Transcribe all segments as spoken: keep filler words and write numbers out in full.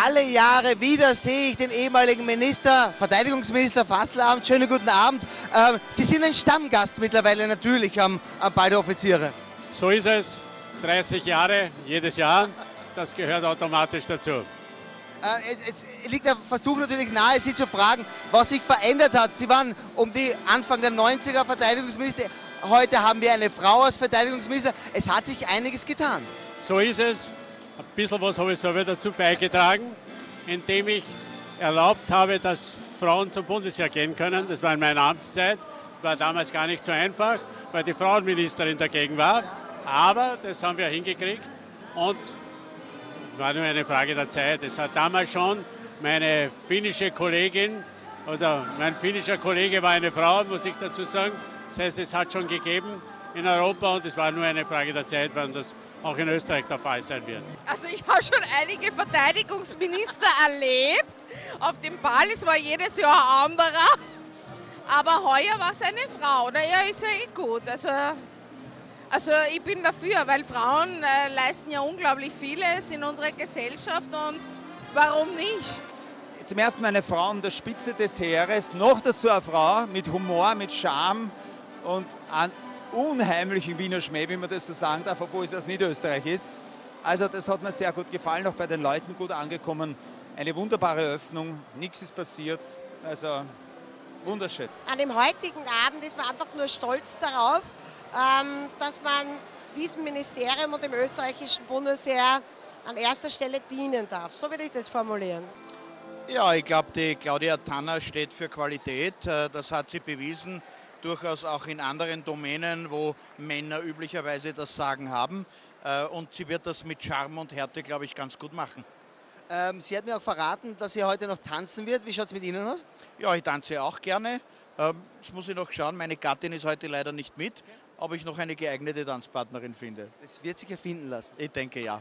alle Jahre wieder sehe ich den ehemaligen Minister, Verteidigungsminister Fasselabend. Schönen guten Abend. Ähm, Sie sind ein Stammgast mittlerweile natürlich am, am Ball der Offiziere. So ist es. dreißig Jahre, jedes Jahr. Das gehört automatisch dazu. Äh, jetzt liegt der Versuch natürlich nahe, Sie zu fragen, was sich verändert hat. Sie waren um die Anfang der neunziger Verteidigungsminister. Heute haben wir eine Frau als Verteidigungsminister. Es hat sich einiges getan. So ist es. Ein bisschen was habe ich selber dazu beigetragen, indem ich erlaubt habe, dass Frauen zum Bundesheer gehen können. Das war in meiner Amtszeit. War damals gar nicht so einfach, weil die Frauenministerin dagegen war. Aber das haben wir hingekriegt und es war nur eine Frage der Zeit. Es hat damals schon meine finnische Kollegin, oder mein finnischer Kollege war eine Frau, muss ich dazu sagen. Das heißt, es hat schon gegeben in Europa und es war nur eine Frage der Zeit, wann das auch in Österreich der Fall sein wird. Also ich habe schon einige Verteidigungsminister erlebt. Auf dem Ball, es war jedes Jahr ein anderer. Aber heuer war es eine Frau. Naja, ist ja eh gut. Also, also ich bin dafür, weil Frauen äh, leisten ja unglaublich vieles in unserer Gesellschaft und warum nicht? Zum ersten Mal eine Frau an der Spitze des Heeres, noch dazu eine Frau mit Humor, mit Charme und an unheimlichen Wiener Schmäh, wie man das so sagen darf, obwohl es aus Niederösterreich ist. Also das hat mir sehr gut gefallen, auch bei den Leuten gut angekommen. Eine wunderbare Öffnung, nichts ist passiert, also wunderschön. An dem heutigen Abend ist man einfach nur stolz darauf, dass man diesem Ministerium und dem österreichischen Bundesheer an erster Stelle dienen darf. So würde ich das formulieren. Ja, ich glaube, die Claudia Tanner steht für Qualität. Das hat sie bewiesen. Durchaus auch in anderen Domänen, wo Männer üblicherweise das Sagen haben. Und sie wird das mit Charme und Härte, glaube ich, ganz gut machen. Ähm, sie hat mir auch verraten, dass sie heute noch tanzen wird. Wie schaut es mit Ihnen aus? Ja, ich tanze auch gerne. Ähm, jetzt muss ich noch schauen, meine Gattin ist heute leider nicht mit, ob ich noch eine geeignete Tanzpartnerin finde. Das wird sich erfinden lassen. Ich denke, ja.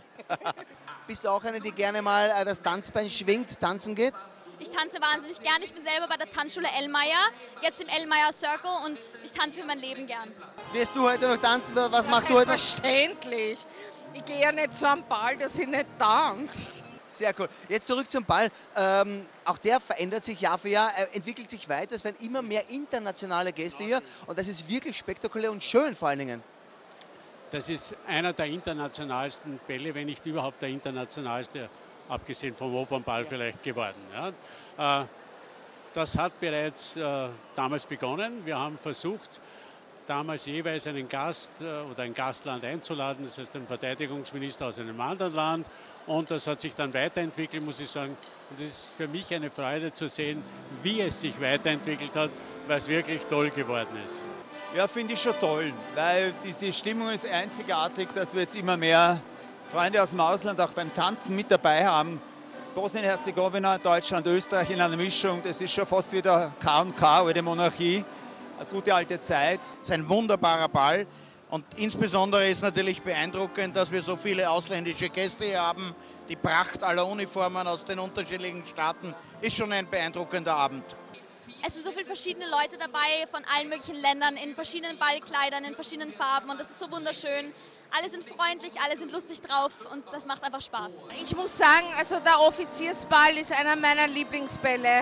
Bist du auch eine, die gerne mal äh, das Tanzbein schwingt, tanzen geht? Ich tanze wahnsinnig gern. Ich bin selber bei der Tanzschule Ellmeier, jetzt im Ellmeier Circle und ich tanze für mein Leben gern. Wirst du heute noch tanzen? Was Ja, machst du heute noch? Verständlich. Ich gehe ja nicht zu einem Ball, dass ich nicht tanze. Sehr cool. Jetzt zurück zum Ball. Ähm, auch der verändert sich Jahr für Jahr, er entwickelt sich weiter. Es werden immer mehr internationale Gäste hier und das ist wirklich spektakulär und schön vor allen Dingen. Das ist einer der internationalsten Bälle, wenn nicht überhaupt der internationalste, abgesehen vom Opernball vielleicht geworden. Ja. Äh, das hat bereits äh, damals begonnen. Wir haben versucht, damals jeweils einen Gast äh, oder ein Gastland einzuladen, das heißt einen Verteidigungsminister aus einem anderen Land. Und das hat sich dann weiterentwickelt, muss ich sagen. Und es ist für mich eine Freude zu sehen, wie es sich weiterentwickelt hat, weil es wirklich toll geworden ist. Ja, finde ich schon toll, weil diese Stimmung ist einzigartig, dass wir jetzt immer mehr Freunde aus dem Ausland auch beim Tanzen mit dabei haben. Bosnien-Herzegowina, Deutschland, Österreich in einer Mischung, das ist schon fast wieder K und K, alte Monarchie, eine gute alte Zeit. Es ist ein wunderbarer Ball und insbesondere ist natürlich beeindruckend, dass wir so viele ausländische Gäste hier haben. Die Pracht aller Uniformen aus den unterschiedlichen Staaten ist schon ein beeindruckender Abend. Es sind so viele verschiedene Leute dabei von allen möglichen Ländern, in verschiedenen Ballkleidern, in verschiedenen Farben und das ist so wunderschön. Alle sind freundlich, alle sind lustig drauf und das macht einfach Spaß. Ich muss sagen, also der Offiziersball ist einer meiner Lieblingsbälle.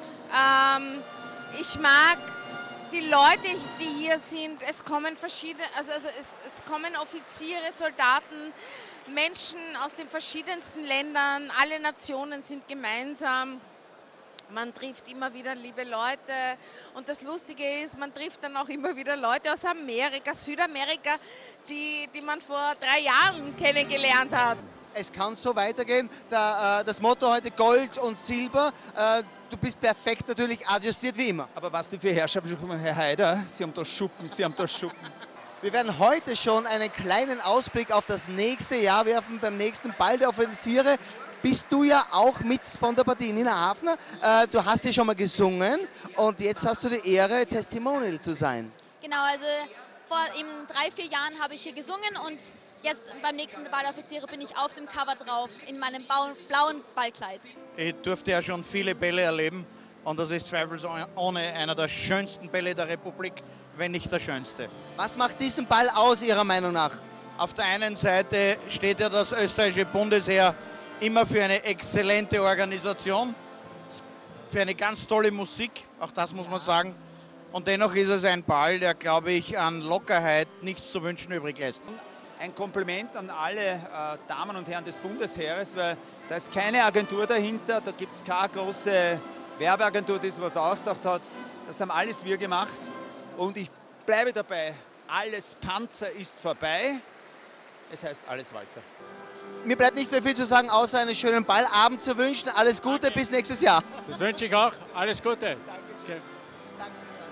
Ähm, ich mag die Leute, die hier sind. Es kommen verschiedene, also, also es, es kommen Offiziere, Soldaten, Menschen aus den verschiedensten Ländern. Alle Nationen sind gemeinsam. Man trifft immer wieder liebe Leute und das Lustige ist, man trifft dann auch immer wieder Leute aus Amerika, Südamerika, die, die man vor drei Jahren kennengelernt hat. Es kann so weitergehen. Da, äh, das Motto heute Gold und Silber. Äh, du bist perfekt natürlich adjustiert wie immer. Aber was du für Herrschaften, Herr Haider, Sie haben da Schuppen, Sie haben da Schuppen. Wir werden heute schon einen kleinen Ausblick auf das nächste Jahr werfen, beim nächsten Ball der Offiziere. Bist du ja auch mit von der Partie Nina Hafner. Äh, du hast ja schon mal gesungen und jetzt hast du die Ehre, Testimonial zu sein. Genau, also vor eben drei, vier Jahren habe ich hier gesungen und jetzt beim nächsten Ball der Offiziere bin ich auf dem Cover drauf in meinem blauen Ballkleid. Ich durfte ja schon viele Bälle erleben und das ist zweifelsohne einer der schönsten Bälle der Republik, wenn nicht der schönste. Was macht diesen Ball aus, Ihrer Meinung nach? Auf der einen Seite steht ja das österreichische Bundesheer immer für eine exzellente Organisation, für eine ganz tolle Musik, auch das muss man sagen. Und dennoch ist es ein Ball, der, glaube ich, an Lockerheit nichts zu wünschen übrig lässt. Ein Kompliment an alle äh, Damen und Herren des Bundesheeres, weil da ist keine Agentur dahinter, da gibt es keine große Werbeagentur, die sowas ausgedacht hat. Das haben alles wir gemacht und ich bleibe dabei, alles Panzer ist vorbei, es heißt alles Walzer. Mir bleibt nicht mehr viel zu sagen, außer einen schönen Ballabend zu wünschen. Alles Gute, bis nächstes Jahr. Das wünsche ich auch. Alles Gute. Dankeschön. Dankeschön.